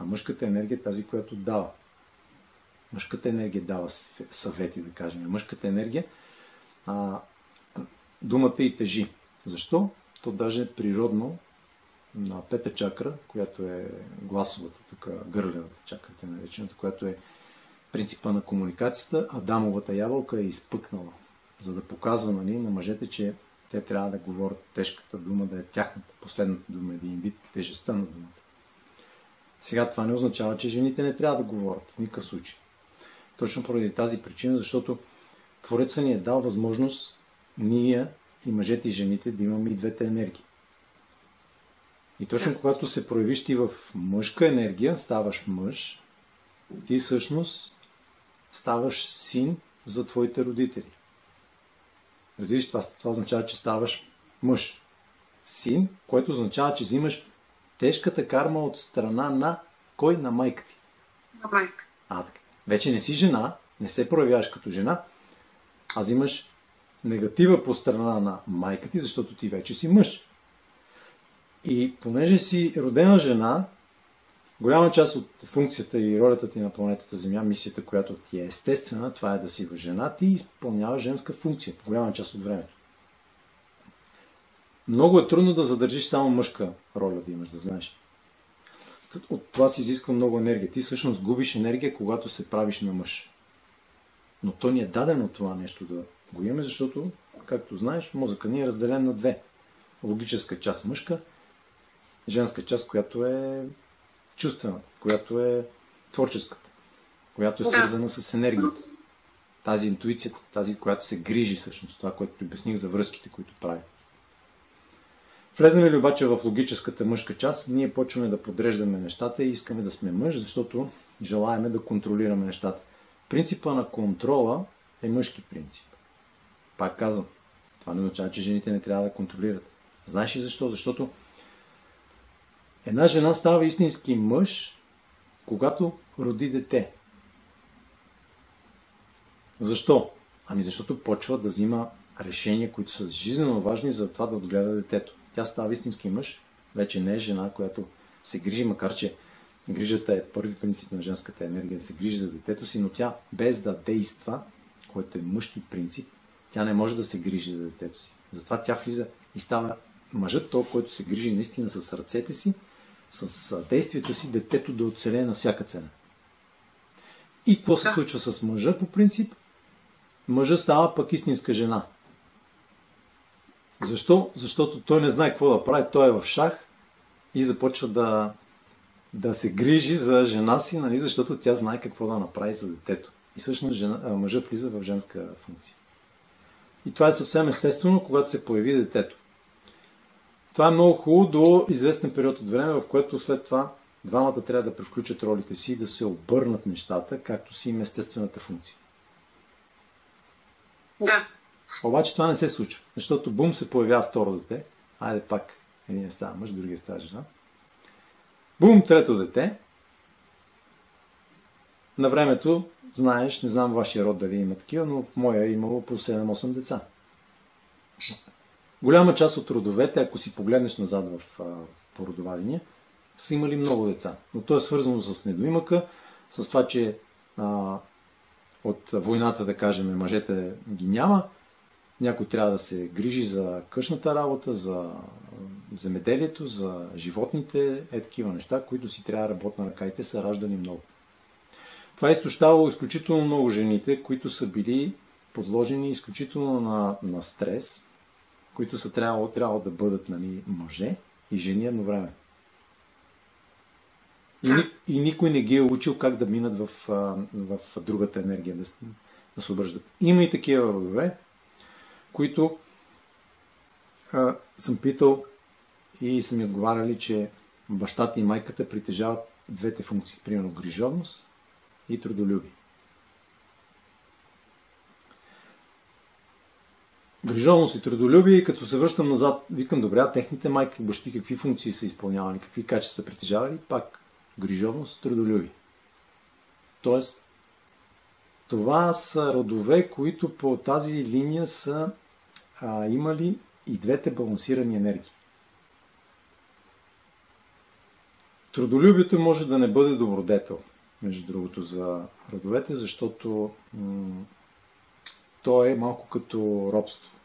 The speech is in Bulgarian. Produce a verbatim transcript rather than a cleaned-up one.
А мъжката енергия е тази, която дава. Мъжката енергия дава съвети, да кажем. Мъжката енергия а, думата и тежи. Защо? То даже природно на пета чакра, която е гласовата, тук гърлената чакра, те наречената, която е принципа на комуникацията, Адамовата ябълка е изпъкнала, за да показва, нали, на мъжете, че те трябва да говорят тежката дума, да е тяхната, последната дума, един вид тежестта на думата. Сега това не означава, че жените не трябва да говорят в никакъв случай. Точно поради тази причина, защото Творецът ни е дал възможност ние и мъжете и жените да имаме и двете енергии. И точно когато се проявиш ти в мъжка енергия, ставаш мъж, ти всъщност ставаш син за твоите родители. Разбираш, това, това означава, че ставаш мъж. Син, което означава, че взимаш тежката карма от страна на кой? На майка ти. На майка. А, така. Вече не си жена, не се проявяваш като жена, а взимаш негатива по страна на майка ти, защото ти вече си мъж. И понеже си родена жена, голяма част от функцията и ролята ти на планетата Земя, мисията, която ти е естествена, това е да си жена, ти изпълнява женска функция по голяма част от времето. Много е трудно да задържиш само мъжка роля да имаш, да знаеш. От това си изисква много енергия. Ти всъщност губиш енергия, когато се правиш на мъж. Но то ни е дадено това нещо да го имаме, защото, както знаеш, мозъка ни е разделен на две. Логическа част мъжка, женска част, която е чувствената, която е творческата, която е свързана с енергията. Тази интуицията, тази, която се грижи всъщност, това, което ти обясних за връзките, които прави. Влезнем ли обаче в логическата мъжка част, ние почваме да подреждаме нещата и искаме да сме мъж, защото желаеме да контролираме нещата. Принципа на контрола е мъжки принцип. Пак казвам, това не означава, че жените не трябва да контролират. Знаеш ли защо? Защото една жена става истински мъж, когато роди дете. Защо? Ами защото почва да взима решения, които са жизненно важни за това да отгледа детето. Тя става истински мъж, вече не е жена, която се грижи, макар че грижата е първи принцип на женската енергия, да се грижи за детето си, но тя без да действа, което е мъжки принцип, тя не може да се грижи за детето си. Затова тя влиза и става мъжът, той, който се грижи наистина с ръцете си, с действието си, детето да оцелее на всяка цена. И какво се случва с мъжа по принцип? Мъжът става пък истинска жена. Защо? Защото той не знае какво да прави, той е в шах и започва да, да се грижи за жена си, нали, защото тя знае какво да направи за детето. И всъщност жена, мъжа влиза в женска функция. И това е съвсем естествено, когато се появи детето. Това е много хубаво до известен период от време, в което след това двамата трябва да превключат ролите си и да се обърнат нещата, както си им естествената функция. Да. Обаче това не се случва, защото бум се появява второ дете. Айде пак, един става мъж, другия става жена. Бум, трето дете. На времето, знаеш, не знам вашия род дали има такива, но в моя е имало по седем-осем деца. Голяма част от родовете, ако си погледнеш назад в а, породова линия, са имали много деца. Но то е свързано с недоимъка, с това, че а, от войната, да кажем, мъжете ги няма. Някой трябва да се грижи за къщната работа, за земеделието, за животните, е такива неща, които си трябва работна ръка и те са раждани много. Това е изтощавало изключително много жените, които са били подложени изключително на, на стрес, които са трябвало, трябвало да бъдат, нали, мъже и жени едновременно. И, и никой не ги е учил как да минат в, в другата енергия, да, да се обръждат. Има и такива родове, които а, съм питал и са ми отговаряли, че бащата и майката притежават двете функции, примерно грижовност и трудолюбие. Грижовност и трудолюбие, и като се връщам назад, викам, добре, техните майки и бащи какви функции са изпълнявали, какви качества са притежавали, пак грижовност, трудолюбие. Тоест, това са родове, които по тази линия са а, имали и двете балансирани енергии. Трудолюбието може да не бъде добродетел, между другото, за родовете, защото м- то е малко като робство.